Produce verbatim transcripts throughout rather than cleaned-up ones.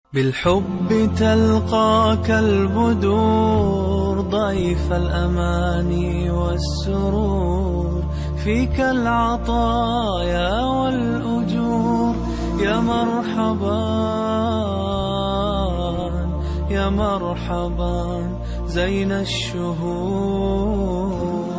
بالحب تلقاك البدور ضيف الأماني والسرور، فيك العطايا والأجور. يا مرحبا يا مرحبا زين الشهور.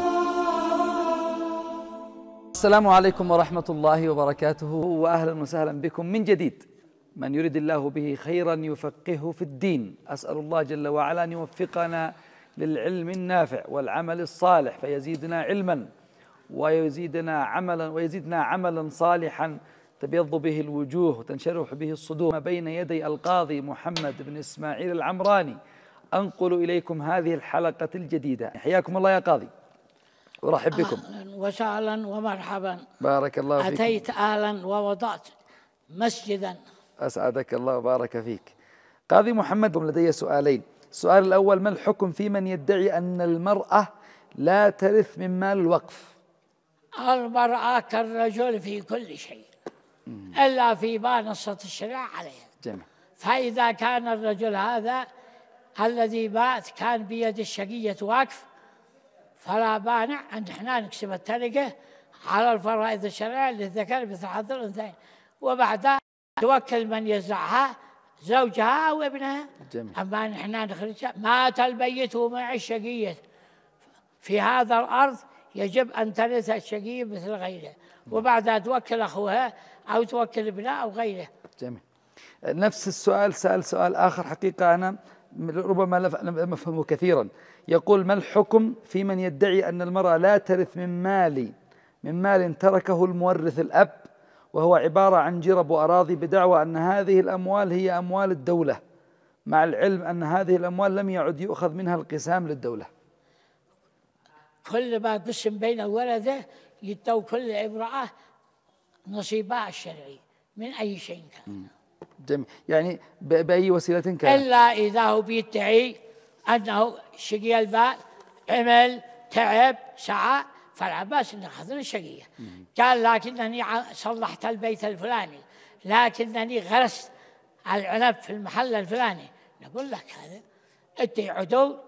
السلام عليكم ورحمة الله وبركاته، وأهلا وسهلا بكم من جديد. من يريد الله به خيرا يفقهه في الدين. أسأل الله جل وعلا أن يوفقنا للعلم النافع والعمل الصالح، فيزيدنا علما ويزيدنا عملا ويزيدنا عملا صالحا تبيض به الوجوه وتنشرح به الصدور. ما بين يدي القاضي محمد بن إسماعيل العمراني أنقل إليكم هذه الحلقة الجديدة. حياكم الله يا قاضي، أرحب بكم. أهلا وسهلا ومرحبا. بارك الله فيكم. أتيت أهلا ووضعت مسجدا. أسعدك الله وبارك فيك. قاضي محمد، لدي سؤالين. السؤال الأول: ما الحكم في من يدعي أن المرأة لا ترث من مال الوقف؟ المرأة كالرجل في كل شيء إلا في ما نصت الشريعة عليها. جميل. فإذا كان الرجل هذا الذي مات كان بيد الشقية وقف، فلا مانع أن احنا نكسب التركة على الفرائض الشرعية للذكر مثل حظ الأنثيين، وبعدها توكل من يزرعها زوجها أو ابنها. جميل. أما نحن نخرجها. مات الميت ومع الشقية في هذا الأرض، يجب أن ترث الشقية مثل غيره، وبعدها توكل أخوها أو توكل ابنها أو غيره. جميل. نفس السؤال سأل سؤال آخر، حقيقة أنا ربما لم أفهمه كثيرا. يقول: ما الحكم في من يدعي أن المرأة لا ترث من مال من مال تركه المورث الأب، وهو عبارة عن جرب وأراضي، بدعوى أن هذه الأموال هي أموال الدولة، مع العلم أن هذه الأموال لم يعد يؤخذ منها القسام للدولة. كل ما قسم بين الورثة يدوا كل امرأة نصيبها الشرعي من أي شيء كان. جميل. يعني بأي وسيلة كان، إلا إذا هو بيدعي أنه شقي البال، عمل تعب سعى، فلا بأس أن أخذنا الشقية. قال: لكنني صلحت البيت الفلاني، لكنني غرست العنب في المحل الفلاني. نقول لك هذا أنت عدول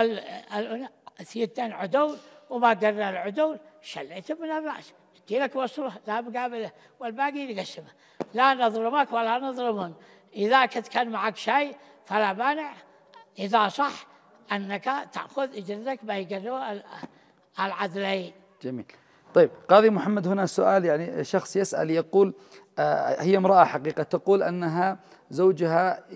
والثيتان عدول، وما قرنا العدول شليته من الرأس، أنت لك وصله لا مقابله والباقي نقسمه، لا نظلمك ولا نظلمهم. إذا كنت كان معك شيء فلا مانع، إذا صح أنك تأخذ إجرتك ما يقروا العدلين. جميل. طيب قاضي محمد، هنا سؤال، يعني شخص يسأل يقول: آه هي امرأة حقيقة تقول أنها زوجها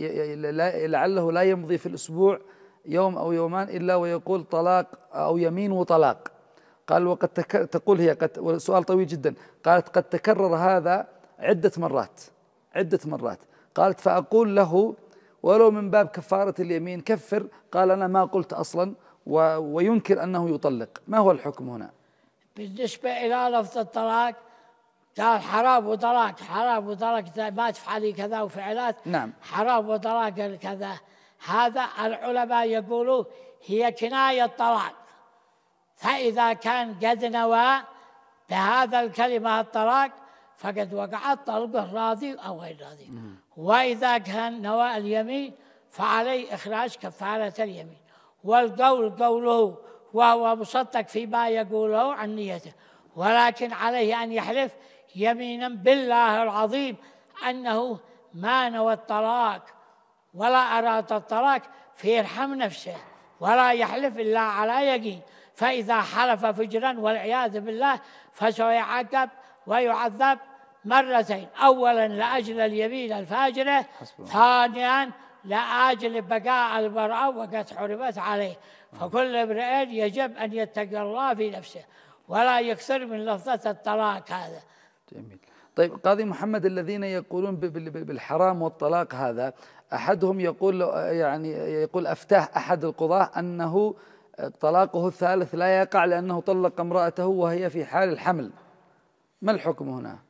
لعله لا يمضي في الأسبوع يوم أو يومان إلا ويقول طلاق أو يمين وطلاق. قال: وقد تقول هي قد، والسؤال طويل جدا، قالت: قد تكرر هذا عدة مرات عدة مرات. قالت: فأقول له ولو من باب كفارة اليمين كفر. قال: أنا ما قلت أصلا، وينكر أنه يطلق. ما هو الحكم هنا؟ بالنسبة إلى لفظ الطلاق، قال حرام وطلاق، حرام وطلاق، ما تفعلي كذا وفعلات. نعم. حرام وطلاق كذا. هذا العلماء يقولوا هي كناية طلاق، فإذا كان قد نوى بهذا الكلمة الطلاق فقد وقع الطلق راضي أو غير راضي. وإذا كان نوى اليمين فعليه إخراج كفارة اليمين، والقول قوله وهو مصدق فيما يقوله عن نيته، ولكن عليه أن يحلف يمينا بالله العظيم أنه ما نوى الطلاق ولا أراد الطلاق، فيرحم نفسه ولا يحلف إلا على يقين. فإذا حلف فجرا والعياذ بالله فسيعاقب ويعذب مرتين: أولا لأجل اليمين الفاجرة، ثانيا لأجل بقاء المرأة وقد حرمت عليه. فكل امرئ يجب أن يتقي الله في نفسه ولا يكثر من لفظة الطلاق هذا. جميل. طيب قاضي محمد، الذين يقولون بالحرام والطلاق هذا، أحدهم يقول يعني يقول أفتاه أحد القضاة أنه طلاقه الثالث لا يقع لأنه طلق امرأته وهي في حال الحمل. ما الحكم هنا؟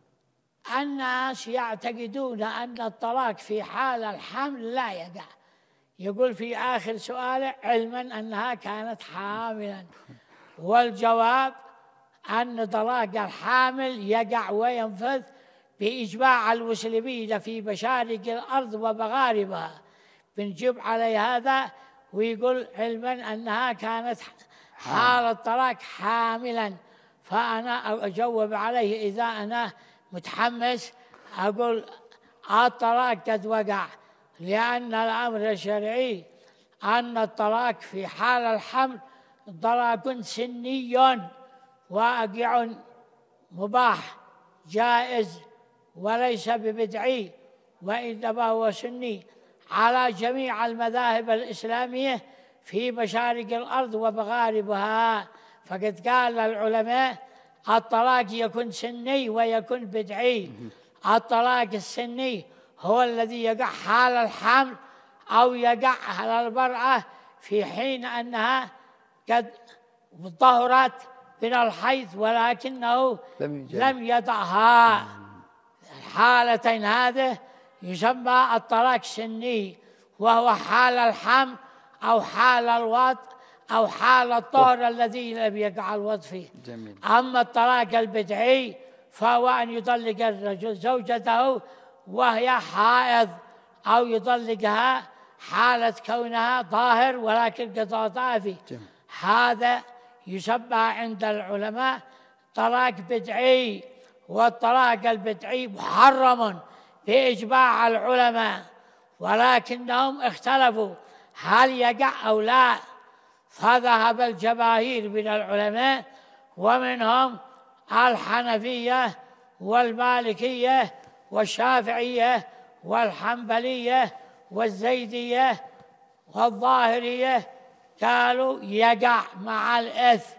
الناس يعتقدون أن الطلاق في حال الحمل لا يقع. يقول في آخر سؤاله: علما أنها كانت حاملا. والجواب أن طلاق الحامل يقع وينفذ بإجماع المسلمين في مشارق الأرض ومغاربها. بنجيب علي هذا ويقول علما أنها كانت حالة طلاق حاملا، فأنا أجاوب عليه إذا أنا متحمس أقول الطلاق قد وقع، لأن الأمر الشرعي أن الطلاق في حال الحمل طلاق سني واقع مباح جائز وليس ببدعي، وإنما هو سني على جميع المذاهب الإسلامية في مشارق الأرض ومغاربها. فقد قال العلماء الطلاق يكون سني ويكون بدعي. الطلاق السني هو الذي يقع حال الحمل أو يقع على المرأة في حين أنها قد طهرت من الحيض ولكنه لم يضعها. الحالتين هذه يسمى الطلاق السني، وهو حال الحمل أو حال الوضع أو حال الطهر الذي لم يقع الوضع فيه. جميل. أما الطلاق البدعي فهو أن يطلق الرجل زوجته وهي حائض، أو يطلقها حالة كونها طاهر ولكن قد وضع فيه. هذا يسمى عند العلماء طلاق بدعي، والطلاق البدعي محرم بإجماع العلماء، ولكنهم اختلفوا هل يقع أو لا. فذهب الجماهير من العلماء ومنهم الحنفية والمالكية والشافعية والحنبلية والزيدية والظاهرية قالوا يقع مع الإثم.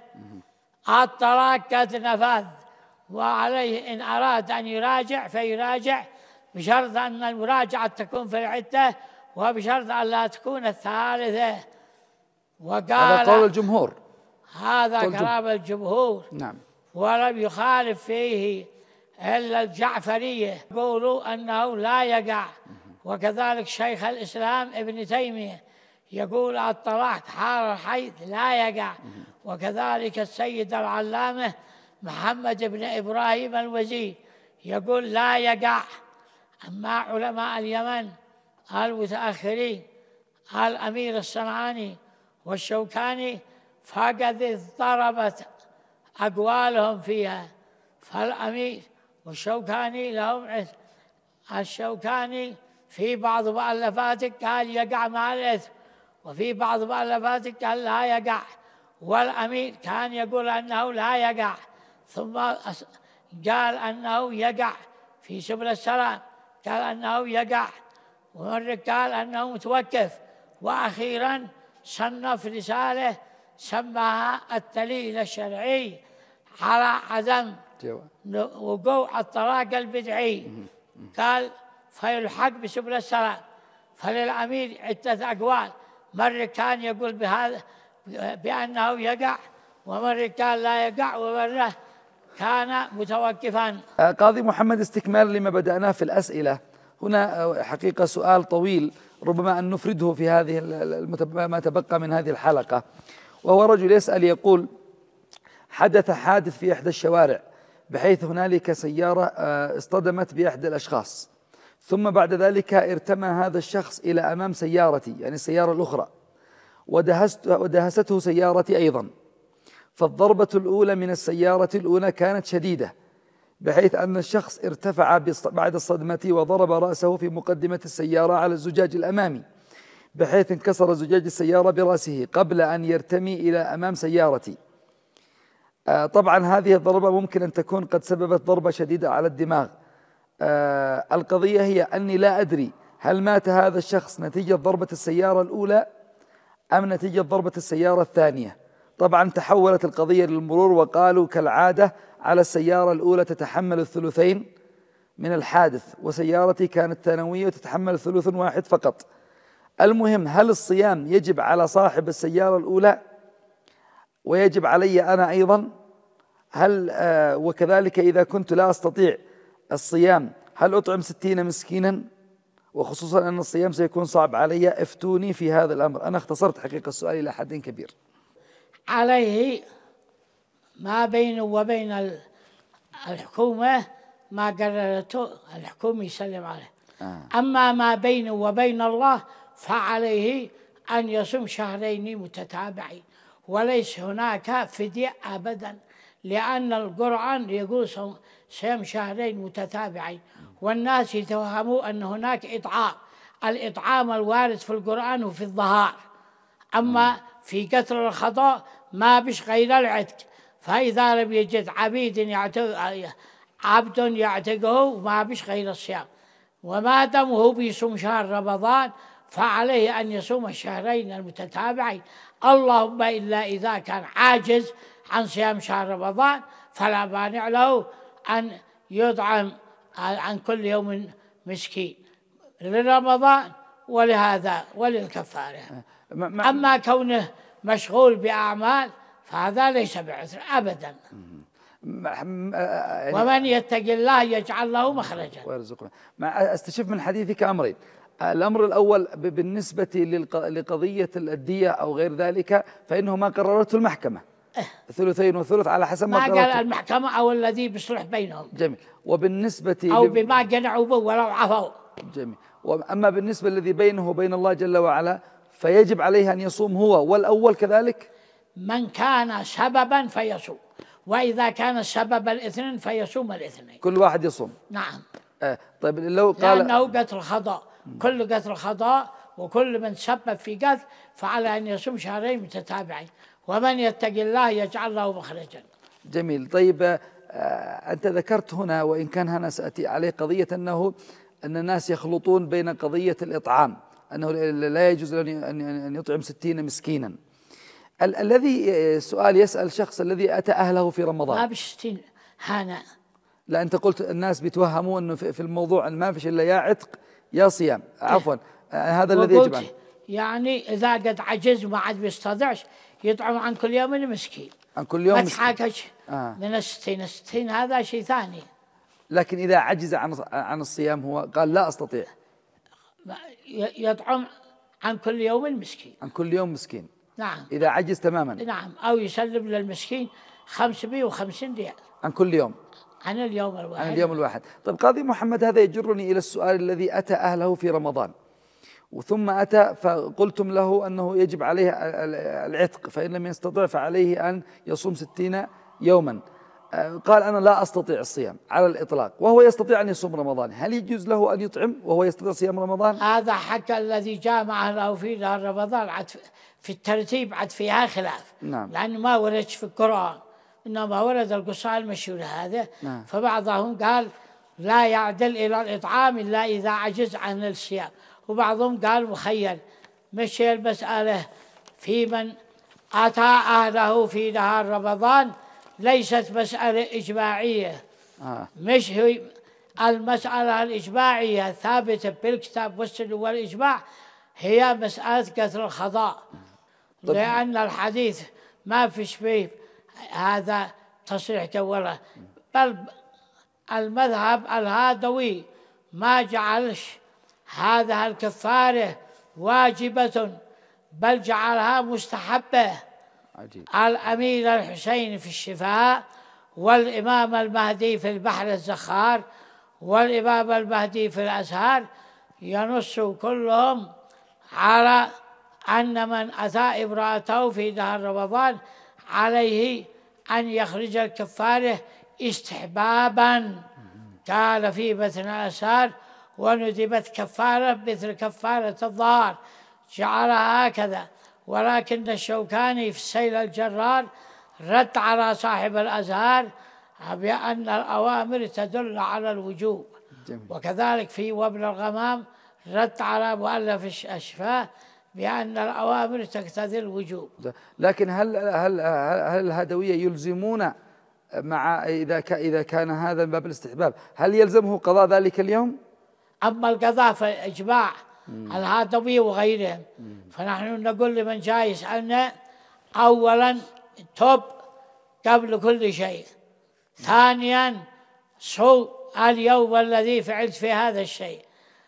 الطلاق قد نفذ، وعليه إن أراد أن يراجع فيراجع، بشرط أن المراجعة تكون في العدة وبشرط أن لا تكون الثالثة. وقال هذا قول الجمهور، هذا كلام الجمهور. نعم. ولم يخالف فيه إلا الجعفرية، يقولوا أنه لا يقع. وكذلك شيخ الإسلام ابن تيمية يقول الطلاق حال الحيض لا يقع. وكذلك السيد العلامة محمد بن إبراهيم الوزير يقول لا يقع. أما علماء اليمن المتأخرين الأمير الصنعاني والشوكاني فقد اضطربت أقوالهم فيها. فالأمير والشوكاني لهم علم. الشوكاني في بعض مؤلفاته قال يقع مع الإثم، وفي بعض مؤلفاته قال لا يقع. والأمير كان يقول أنه لا يقع، ثم قال أنه يقع في سبل السلام، قال أنه يقع، ومرة قال أنه متوقف، وأخيرا صنف رسالة سماها الدليل الشرعي على عدم وقوع الطلاق البدعي. قال فيلحق بسبل السلام. فللأمير عدة أقوال، مرة كان يقول بهذا بأنه يقع، ومرة قال لا يقع، ومرة كان متوقفا. قاضي محمد، استكمال لما بدأناه في الأسئلة، هنا حقيقة سؤال طويل ربما أن نفرده في هذه ما تبقى من هذه الحلقة. وهو رجل يسأل يقول: حدث حادث في إحدى الشوارع بحيث هنالك سيارة اصطدمت بأحد الأشخاص، ثم بعد ذلك ارتمى هذا الشخص إلى أمام سيارتي، يعني السيارة الأخرى، ودهسته سيارتي أيضا. فالضربة الأولى من السيارة الأولى كانت شديدة بحيث أن الشخص ارتفع بعد الصدمة وضرب رأسه في مقدمة السيارة على الزجاج الأمامي، بحيث انكسر زجاج السيارة برأسه قبل أن يرتمي إلى أمام سيارتي. آه طبعا هذه الضربة ممكن أن تكون قد سببت ضربة شديدة على الدماغ. آه القضية هي أني لا أدري هل مات هذا الشخص نتيجة ضربة السيارة الأولى أم نتيجة ضربة السيارة الثانية. طبعا تحولت القضية للمرور وقالوا كالعادة على السيارة الأولى تتحمل الثلثين من الحادث، وسيارتي كانت ثانوية وتتحمل ثلث واحد فقط. المهم، هل الصيام يجب على صاحب السيارة الأولى ويجب علي أنا أيضا؟ هل آه وكذلك إذا كنت لا أستطيع الصيام هل أطعم ستين مسكينا؟ وخصوصا أن الصيام سيكون صعب علي، افتوني في هذا الأمر. أنا اختصرت حقيقة السؤال إلى حد كبير. عليه ما بينه وبين الحكومة ما قررته الحكومة يسلم عليه. آه. أما ما بينه وبين الله فعليه أن يصوم شهرين متتابعين، وليس هناك فدية أبدا، لأن القرآن يقول صيام شهرين متتابعين، والناس يتوهموا أن هناك إطعام. الإطعام الوارد في القرآن وفي الظهار، أما في قتل الخطأ ما بش غير العتق، فإذا لم يجد عبيد يعتق عبد يعتقه ما بش غير الصيام. وما دام هو بيصوم شهر رمضان فعليه أن يصوم الشهرين المتتابعين، اللهم إلا إذا كان عاجز عن صيام شهر رمضان فلا مانع له أن يطعم عن كل يوم مسكين لرمضان ولهذا وللكفارة. أما كونه مشغول بأعمال فهذا ليس بعذر أبدا. ومن يتق الله يجعل له مخرجا ويرزقه. استشف من حديثك أمرين. الأمر الأول بالنسبة لقضية الدية أو غير ذلك فإنه ما قررته المحكمة ثلثين وثلث على حسب ما, ما قال المحكمة أو الذي بيصلح بينهم. جميل. وبالنسبة أو بما قنعوا به ولو عفوا. جميل. وأما بالنسبة الذي بينه وبين الله جل وعلا فيجب عليه أن يصوم هو والأول كذلك. من كان سببا فيصوم، وإذا كان السبب الاثنين فيصوم الاثنين. كل واحد يصوم. نعم. آه طيب لو قال لأنه قتل خطأ، كل قتل خطأ وكل من سبب في قتل فعلى أن يصوم شهرين متتابعين، ومن يتق الله يجعل له مخرجا. جميل. طيب آه أنت ذكرت هنا وإن كان هنا سأتي عليه قضية أنه أن الناس يخلطون بين قضية الإطعام، أنه لا يجوز أن يطعم ستين مسكينا. ال الذي سؤال يسأل شخص الذي أتى أهله في رمضان ما بستين هنا. لا أنت قلت الناس بيتوهمون أنه في الموضوع ما فيش إلا يا عتق يا صيام. عفوا هذا الذي يجب عنه. يعني إذا قد عجز وما عاد بيستطيعش يطعم عن كل يوم مسكين. عن كل يوم ما مسكين. تحاكش آه. من الستين الستين هذا شيء ثاني. لكن إذا عجز عن عن الصيام هو قال لا أستطيع يطعم عن كل يوم مسكين. عن كل يوم مسكين. نعم. إذا عجز تماما. نعم. أو يسلم للمسكين خمسمائة وخمسين ريال عن كل يوم. عن اليوم الواحد. عن اليوم الواحد. طيب قاضي محمد هذا يجرني إلى السؤال الذي أتى أهله في رمضان وثم أتى فقلتم له أنه يجب عليه العتق، فإن لم يستطع فعليه أن يصوم ستين يوما. قال أنا لا أستطيع الصيام على الإطلاق وهو يستطيع أن يصوم رمضان، هل يجوز له أن يطعم وهو يستطيع صيام رمضان؟ هذا حكى الذي جامع له في دار رمضان عد في الترتيب عد فيها خلاف. نعم. لأنه ما وردش في القرآن، إنما ورد القصة المشهورة هذا. نعم. فبعضهم قال لا يعدل إلى الإطعام إلا إذا عجز عن الصيام، وبعضهم قال مخير. مشي المسألة في من أتى أهله في نهار رمضان ليست مسألة إجماعية. آه. مش هي المسألة الإجماعية ثابتة بالكتاب والسنة والإجماع هي مسألة قتل الخطأ، لأن الحديث ما فيش فيه هذا تصريح ولا، بل المذهب الهادوي ما جعلش هذا الكفارة واجبة بل جعلها مستحبة. عجيب. الأمير الحسين في الشفاء، والإمام المهدي في البحر الزخار، والإمام المهدي في الأزهار ينص كلهم على أن من أتى امرأته في نهار رمضان عليه أن يخرج الكفارة استحبابا. قال في متن الأسهار وندبت كفارة مثل كفارة الظهار، جعلها هكذا. ولكن الشوكاني في السيل الجرار رد على صاحب الأزهار بأن الأوامر تدل على الوجوب. جميل. وكذلك في وابن الغمام رد على مؤلف الشفاء بأن الأوامر تقتضي الوجوب. لكن هل هل هل الهدوية يلزمون مع إذا إذا كان هذا من باب الاستحباب هل يلزمه قضاء ذلك اليوم؟ أما القضاء فإجماع الهادوية وغيرهم، فنحن نقول لمن جاي يسألنا أولا توب قبل كل شيء، ثانيا صو اليوم الذي فعلت في هذا الشيء،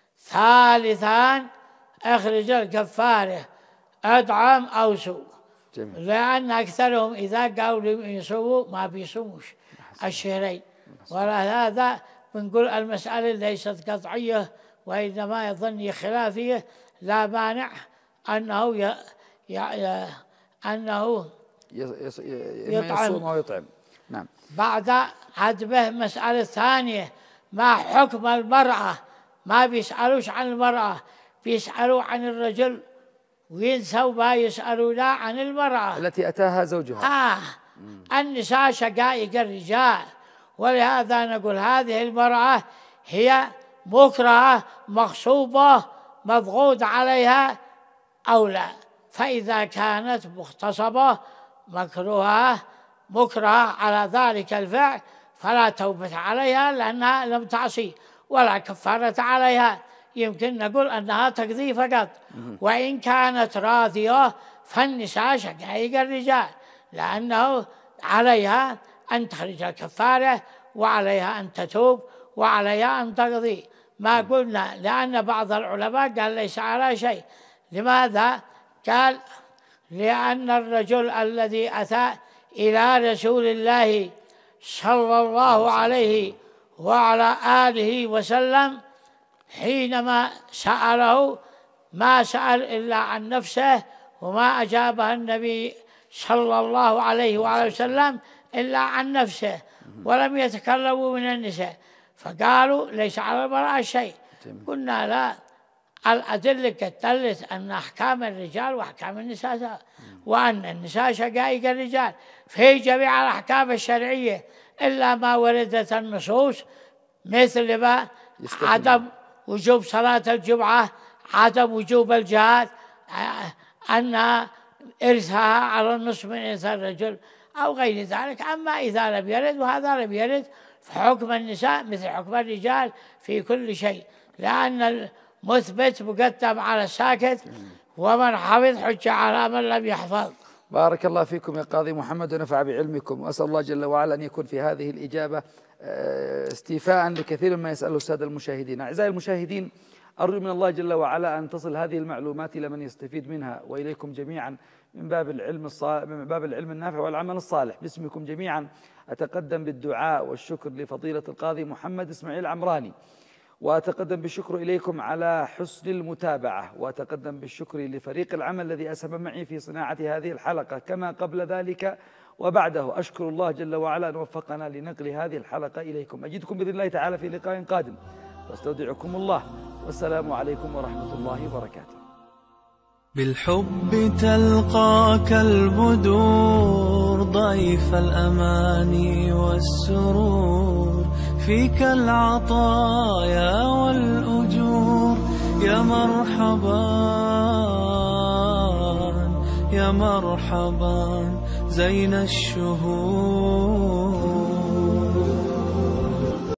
ثالثا اخرج الكفارة أدعم أو سو. جميل. لأن أكثرهم إذا قالوا يصوموا ما بيصوموش الشهرين، ولا هذا بنقول المسألة ليست قطعية وإنما يظني خلافية، لا مانع أنه ي... ي... ي... أنه يص... يطعم يصوم أو يطعم. نعم. بعد عدبه مسألة ثانية، ما حكم المرأة؟ ما بيسألوش عن المرأة، بيسألوا عن الرجل وينسوا ما يسألون عن المرأة التي أتاها زوجها. آه النساء شقائق الرجال، ولهذا نقول هذه المرأة هي مكرهة مغصوبة مضغوط عليها أو لا، فإذا كانت مغتصبة مكروهة مكرهة على ذلك الفعل فلا توبة عليها لأنها لم تعصي ولا كفارة عليها، يمكن نقول أنها تقضي فقط. وإن كانت راضية فالنساء شقائق الرجال، لأنه عليها أن تخرج الكفارة وعليها أن تتوب وعليها أن تقضي. ما قلنا لأن بعض العلماء قال ليس على شيء. لماذا؟ قال لأن الرجل الذي أتى إلى رسول الله صلى الله عليه وعلى آله وسلم حينما سأله ما سأل إلا عن نفسه، وما أجابه النبي صلى الله عليه وعلى وسلم إلا عن نفسه، ولم يتكلموا من النساء، فقالوا ليس على المرأة شيء. قلنا لا، الأدلة تدلت أن أحكام الرجال وأحكام النساء، وأن النساء شقائق الرجال في جميع الأحكام الشرعية إلا ما وردت النصوص، مثل ما عدم وجوب صلاة الجمعة، عدم وجوب الجهاد، أن إرثها على النصف من إرث الرجل أو غير ذلك. أما إذا لم يرد وهذا لم يرد فحكم النساء مثل حكم الرجال في كل شيء، لأن المثبت مقدم على الساكت، ومن حفظ حجة على من لم يحفظ. بارك الله فيكم يا قاضي محمد ونفع بعلمكم، وأسأل الله جل وعلا أن يكون في هذه الإجابة استيفاء لكثير مما يسأله السادة المشاهدين. أعزائي المشاهدين، أرجو من الله جل وعلا أن تصل هذه المعلومات إلى من يستفيد منها وإليكم جميعا من باب العلم الصالح، من باب العلم النافع والعمل الصالح. باسمكم جميعا أتقدم بالدعاء والشكر لفضيلة القاضي محمد إسماعيل عمراني، وأتقدم بالشكر إليكم على حسن المتابعة، وأتقدم بالشكر لفريق العمل الذي أسهم معي في صناعة هذه الحلقة كما قبل ذلك وبعده. أشكر الله جل وعلا أن وفقنا لنقل هذه الحلقة إليكم. أجدكم بإذن الله تعالى في لقاء قادم، واستودعكم الله، والسلام عليكم ورحمة الله وبركاته. بالحب تلقاك البدور ضيف الأماني والسرور، فيك العطايا والأجور. يا مرحبا يا مرحبا زين الشهور.